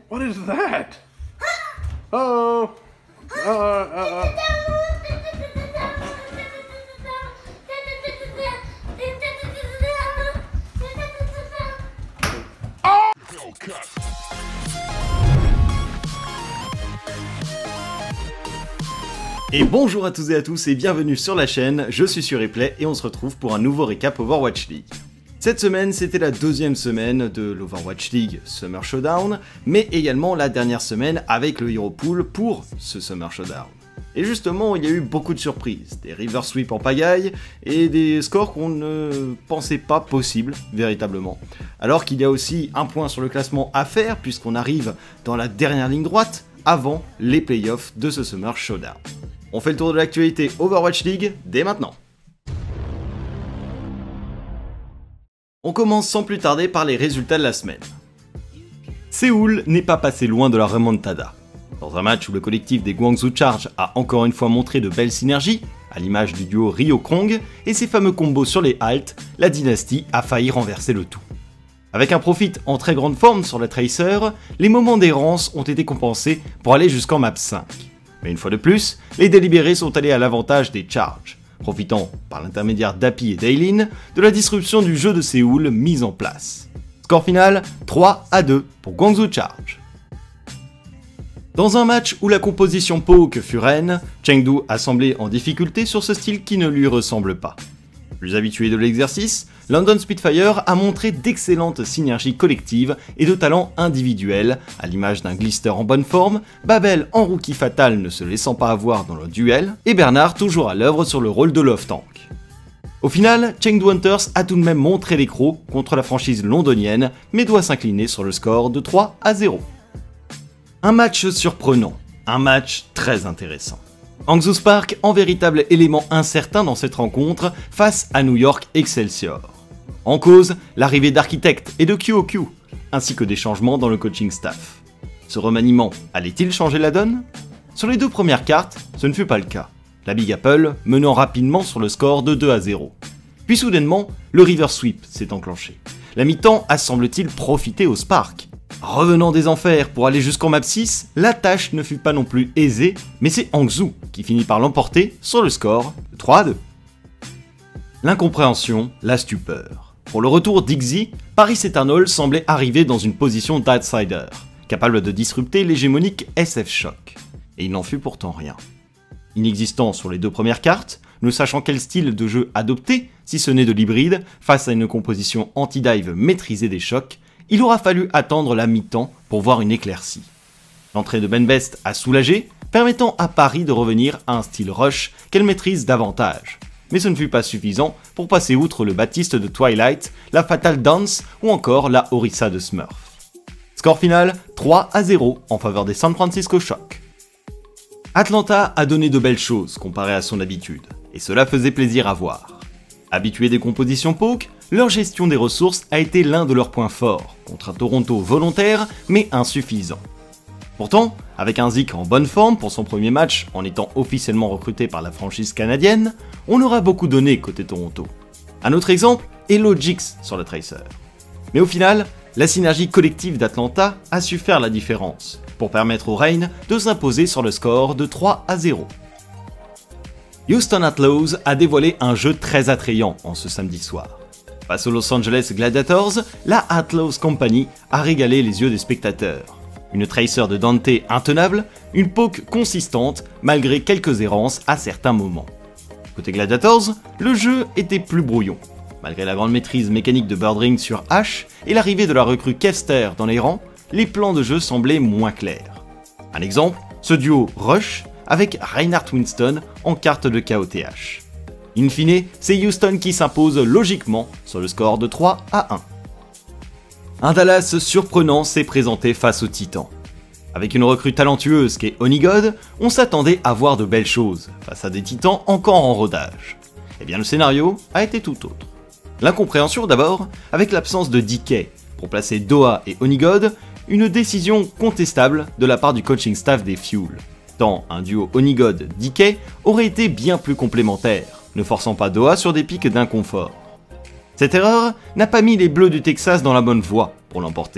What is that? Oh. Et bonjour à tous et à tous et bienvenue sur la chaîne, je suis sur Replay et on se retrouve pour un nouveau récap Overwatch League. Cette semaine, c'était la deuxième semaine de l'Overwatch League Summer Showdown, mais également la dernière semaine avec le Hero Pool pour ce Summer Showdown. Et justement, il y a eu beaucoup de surprises, des river sweeps en pagaille et des scores qu'on ne pensait pas possibles, véritablement. Alors qu'il y a aussi un point sur le classement à faire puisqu'on arrive dans la dernière ligne droite avant les playoffs de ce Summer Showdown. On fait le tour de l'actualité Overwatch League dès maintenant. On commence sans plus tarder par les résultats de la semaine. Séoul n'est pas passé loin de la remontada. Dans un match où le collectif des Guangzhou Charge a encore une fois montré de belles synergies, à l'image du duo Rio-Krong et ses fameux combos sur les halts, la dynastie a failli renverser le tout. Avec un Profit en très grande forme sur la Tracer, les moments d'errance ont été compensés pour aller jusqu'en map 5. Mais une fois de plus, les délibérés sont allés à l'avantage des Charge, profitant, par l'intermédiaire d'Api et d'Ailin, de la disruption du jeu de Séoul mise en place. Score final, 3-2 pour Guangzhou Charge. Dans un match où la composition Poke fut reine, Chengdu a semblé en difficulté sur ce style qui ne lui ressemble pas. Plus habitué de l'exercice, London Spitfire a montré d'excellentes synergies collectives et de talents individuels, à l'image d'un Glister en bonne forme, Babel en rookie fatal ne se laissant pas avoir dans le duel, et Bernard toujours à l'œuvre sur le rôle de love tank. Au final, Chengdu Hunters a tout de même montré les crocs contre la franchise londonienne, mais doit s'incliner sur le score de 3-0. Un match surprenant, un match très intéressant. Hangzhou Spark en véritable élément incertain dans cette rencontre face à New York Excelsior. En cause, l'arrivée d'Architect et de QOQ, ainsi que des changements dans le coaching staff. Ce remaniement allait-il changer la donne? Sur les deux premières cartes, ce ne fut pas le cas, la Big Apple menant rapidement sur le score de 2-0. Puis soudainement, le River Sweep s'est enclenché. La mi-temps a semble-t-il profité au Spark. Revenant des enfers pour aller jusqu'en map 6, la tâche ne fut pas non plus aisée, mais c'est Hangzhou qui finit par l'emporter sur le score de 3-2. L'incompréhension, la stupeur. Pour le retour d'Ixi, Paris Eternal semblait arriver dans une position d'outsider, capable de disrupter l'hégémonique SF Shock. Et il n'en fut pourtant rien. Inexistant sur les deux premières cartes, ne sachant quel style de jeu adopter, si ce n'est de l'hybride, face à une composition anti-dive maîtrisée des chocs, il aura fallu attendre la mi-temps pour voir une éclaircie. L'entrée de Ben Best a soulagé, permettant à Paris de revenir à un style rush qu'elle maîtrise davantage. Mais ce ne fut pas suffisant pour passer outre le Baptiste de Twilight, la Fatal Dance ou encore la Orisa de Smurf. Score final, 3-0 en faveur des San Francisco Shock. Atlanta a donné de belles choses comparé à son habitude, et cela faisait plaisir à voir. Habitués des compositions Poke, leur gestion des ressources a été l'un de leurs points forts, contre un Toronto volontaire mais insuffisant. Pourtant, avec un Zik en bonne forme pour son premier match en étant officiellement recruté par la franchise canadienne, on aura beaucoup donné côté Toronto. Un autre exemple est Logix sur la Tracer. Mais au final, la synergie collective d'Atlanta a su faire la différence, pour permettre au Reign de s'imposer sur le score de 3-0. Houston Outlaws a dévoilé un jeu très attrayant en ce samedi soir. Face aux Los Angeles Gladiators, la Outlaws Company a régalé les yeux des spectateurs. Une Tracer de Dante intenable, une poke consistante malgré quelques errances à certains moments. Côté Gladiators, le jeu était plus brouillon. Malgré la grande maîtrise mécanique de Birdring sur H et l'arrivée de la recrue Kester dans les rangs, les plans de jeu semblaient moins clairs. Un exemple, ce duo Rush avec Reinhardt Winston en carte de KOTH. In fine, c'est Houston qui s'impose logiquement sur le score de 3-1. Un Dallas surprenant s'est présenté face aux Titans. Avec une recrue talentueuse qu'est Onigod, on s'attendait à voir de belles choses face à des Titans encore en rodage. Eh bien le scénario a été tout autre. L'incompréhension d'abord avec l'absence de DK pour placer Doha et Onigod, une décision contestable de la part du coaching staff des Fuel. Tant un duo Onigod-DK aurait été bien plus complémentaire, ne forçant pas Doha sur des pics d'inconfort. Cette erreur n'a pas mis les Bleus du Texas dans la bonne voie pour l'emporter,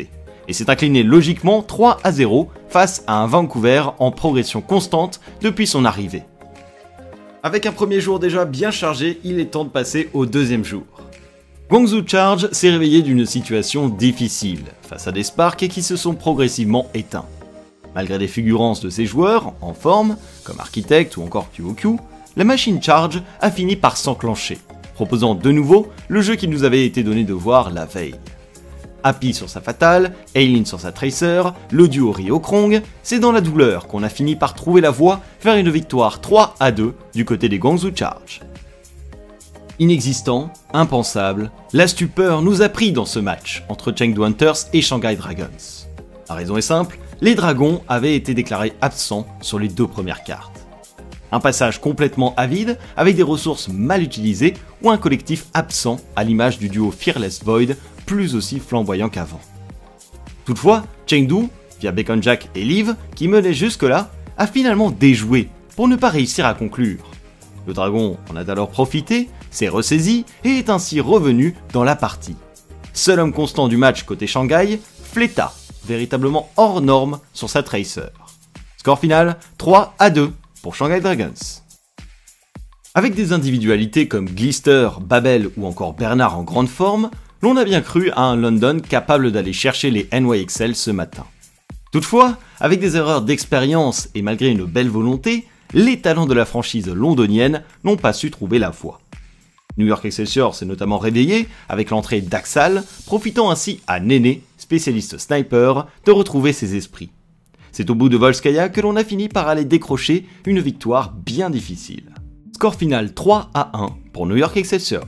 et s'est incliné logiquement 3-0 face à un Vancouver en progression constante depuis son arrivée. Avec un premier jour déjà bien chargé, il est temps de passer au deuxième jour. Guangzhou Charge s'est réveillé d'une situation difficile, face à des Sparks qui se sont progressivement éteints. Malgré des fulgurances de ses joueurs, en forme, comme Architect ou encore QOQ, la machine Charge a fini par s'enclencher, proposant de nouveau le jeu qui nous avait été donné de voir la veille. Happy sur sa Fatale, Aileen sur sa Tracer, le duo Ryo-Krong, c'est dans la douleur qu'on a fini par trouver la voie vers une victoire 3-2 du côté des Guangzhou Charge. Inexistant, impensable, la stupeur nous a pris dans ce match entre Chengdu Hunters et Shanghai Dragons. La raison est simple, les Dragons avaient été déclarés absents sur les 2 premières cartes. Un passage complètement avide, avec des ressources mal utilisées ou un collectif absent à l'image du duo Fearless Void, plus aussi flamboyant qu'avant. Toutefois, Chengdu, via Bacon Jack et Liv, qui menait jusque-là, a finalement déjoué pour ne pas réussir à conclure. Le dragon en a alors profité, s'est ressaisi et est ainsi revenu dans la partie. Seul homme constant du match côté Shanghai, Fleta, véritablement hors norme sur sa Tracer. Score final 3-2 pour Shanghai Dragons. Avec des individualités comme Glister, Babel ou encore Bernard en grande forme, l'on a bien cru à un London capable d'aller chercher les NYXL ce matin. Toutefois, avec des erreurs d'expérience et malgré une belle volonté, les talents de la franchise londonienne n'ont pas su trouver la voie. New York Excelsior s'est notamment réveillé avec l'entrée d'Axal, profitant ainsi à Néné, spécialiste sniper, de retrouver ses esprits. C'est au bout de Volskaya que l'on a fini par aller décrocher une victoire bien difficile. Score final 3-1 pour New York Excelsior.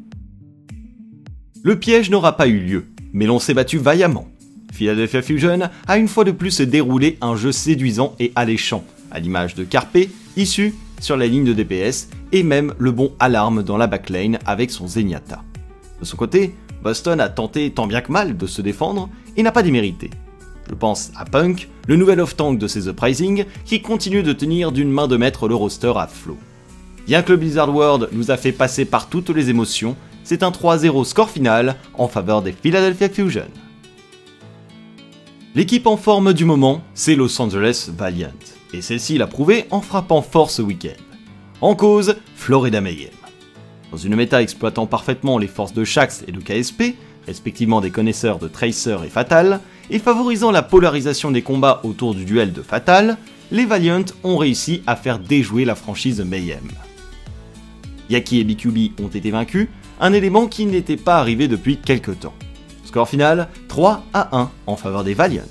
Le piège n'aura pas eu lieu, mais l'on s'est battu vaillamment. Philadelphia Fusion a une fois de plus déroulé un jeu séduisant et alléchant, à l'image de Carpe, issu sur la ligne de DPS, et même le bon Alarm dans la backlane avec son Zenyatta. De son côté, Boston a tenté tant bien que mal de se défendre et n'a pas démérité. Je pense à Punk, le nouvel off-tank de ces Uprising, qui continue de tenir d'une main de maître le roster à flot. Bien que le Blizzard World nous a fait passer par toutes les émotions, c'est un 3-0 score final en faveur des Philadelphia Fusion. L'équipe en forme du moment, c'est Los Angeles Valiant, et celle-ci l'a prouvé en frappant fort ce week-end. En cause, Florida Mayhem. Dans une méta exploitant parfaitement les forces de Shaxx et de KSP, respectivement des connaisseurs de Tracer et Fatal, et favorisant la polarisation des combats autour du duel de Fatal, les Valiant ont réussi à faire déjouer la franchise Mayhem. Yaki et BQB ont été vaincus, un élément qui n'était pas arrivé depuis quelque temps. Score final 3-1 en faveur des Valiant.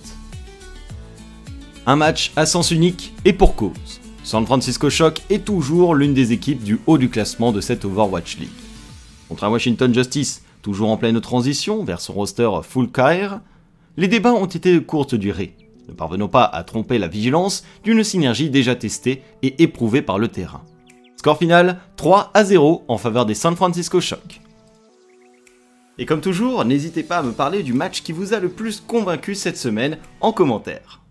Un match à sens unique et pour cause. San Francisco Shock est toujours l'une des équipes du haut du classement de cette Overwatch League. Contre un Washington Justice toujours en pleine transition vers son roster full career, les débats ont été de courte durée, ne parvenant pas à tromper la vigilance d'une synergie déjà testée et éprouvée par le terrain. Score final 3-0 en faveur des San Francisco Shock. Et comme toujours, n'hésitez pas à me parler du match qui vous a le plus convaincu cette semaine en commentaire.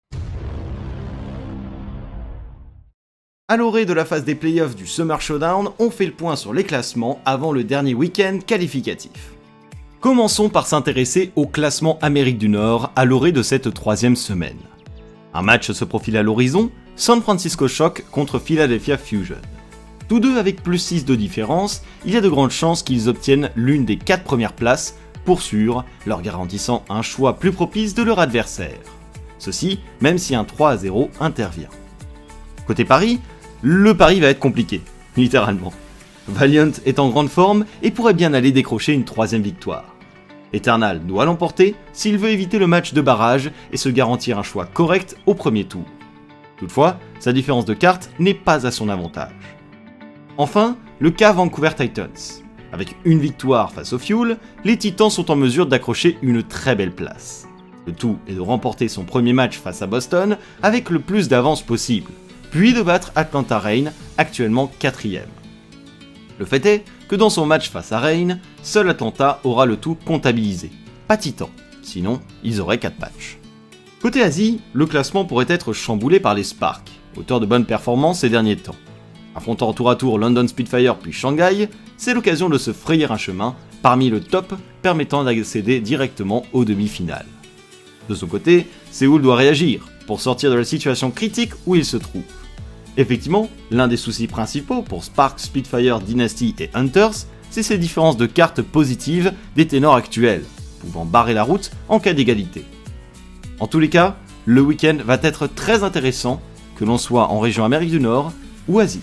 À l'orée de la phase des playoffs du Summer Showdown, on fait le point sur les classements avant le dernier week-end qualificatif. Commençons par s'intéresser au classement Amérique du Nord à l'orée de cette 3e semaine. Un match se profile à l'horizon, San Francisco Shock contre Philadelphia Fusion. Tous deux avec plus 6 de différence, il y a de grandes chances qu'ils obtiennent l'une des 4 premières places, pour sûr, leur garantissant un choix plus propice de leur adversaire. Ceci, même si un 3-0 intervient. Côté Paris, le pari va être compliqué, littéralement. Valiant est en grande forme et pourrait bien aller décrocher une 3e victoire. Eternal doit l'emporter s'il veut éviter le match de barrage et se garantir un choix correct au premier tour. Toutefois, sa différence de cartes n'est pas à son avantage. Enfin, le cas Vancouver Titans. Avec une victoire face au Fuel, les Titans sont en mesure d'accrocher une très belle place. Le tout est de remporter son premier match face à Boston avec le plus d'avance possible, puis de battre Atlanta Reign, actuellement 4ème. Le fait est que dans son match face à Reign, seul Atlanta aura le tout comptabilisé, pas Titan, sinon ils auraient 4 matchs. Côté Asie, le classement pourrait être chamboulé par les Sparks, auteurs de bonnes performances ces derniers temps. Affrontant tour à tour London Spitfire puis Shanghai, c'est l'occasion de se frayer un chemin parmi le top permettant d'accéder directement aux demi-finales. De son côté, Séoul doit réagir pour sortir de la situation critique où il se trouve. Effectivement, l'un des soucis principaux pour Spark, Spitfire, Dynasty et Hunters, c'est ces différences de cartes positives des ténors actuels, pouvant barrer la route en cas d'égalité. En tous les cas, le week-end va être très intéressant, que l'on soit en région Amérique du Nord ou Asie.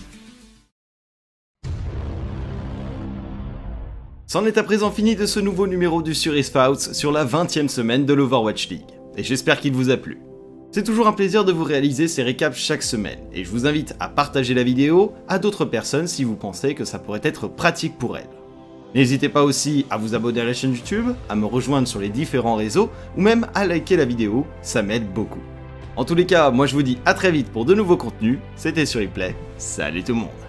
C'en est à présent fini de ce nouveau numéro du Sur Esports sur la 20e semaine de l'Overwatch League, et j'espère qu'il vous a plu. C'est toujours un plaisir de vous réaliser ces récaps chaque semaine, et je vous invite à partager la vidéo à d'autres personnes si vous pensez que ça pourrait être pratique pour elles. N'hésitez pas aussi à vous abonner à la chaîne YouTube, à me rejoindre sur les différents réseaux, ou même à liker la vidéo, ça m'aide beaucoup. En tous les cas, moi je vous dis à très vite pour de nouveaux contenus, c'était Sur Replay, salut tout le monde.